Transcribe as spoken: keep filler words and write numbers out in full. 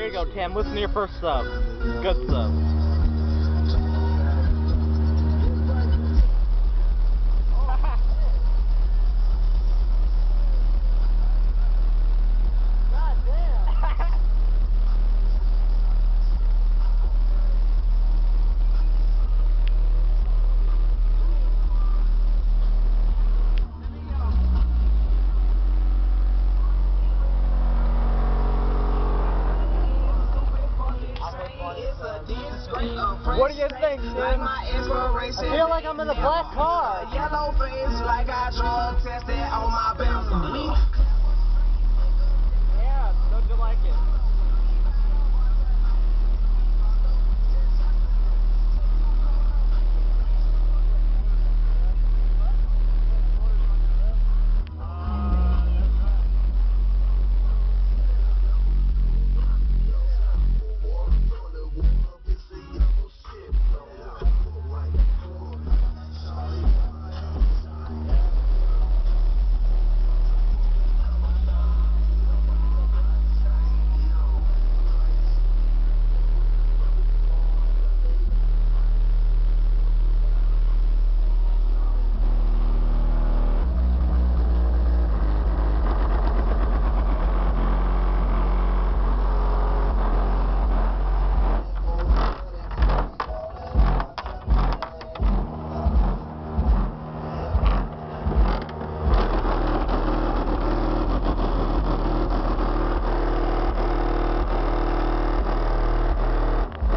you go, Tim. Listen to your first sub. Good sub. What do you think, Tim? I feel like I'm in a black car. Yellow face like I drug tested on my belt.